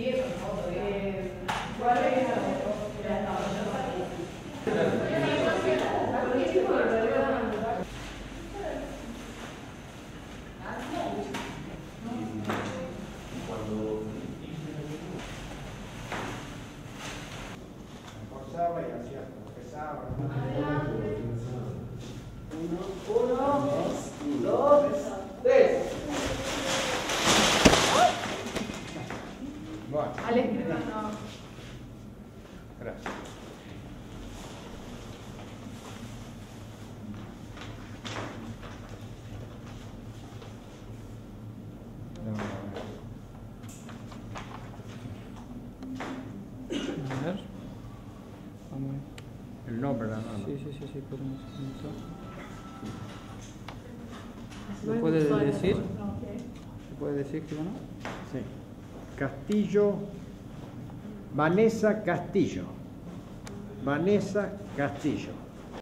¿Cuál es forzaba y hacía, pesaba. Uno, dos, tres. Bueno, Al escribir no. gracias. A ver. Vamos. El nombre, la norma. Sí, podemos comenzar. ¿Lo puede decir? ¿Se puede decir que no? Sí. Castillo, Vanessa Castillo. Vanessa Castillo.